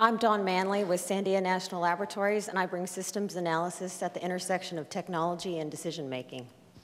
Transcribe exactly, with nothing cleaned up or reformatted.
I'm Dawn Manley with Sandia National Laboratories, and I bring systems analysis at the intersection of technology and decision making.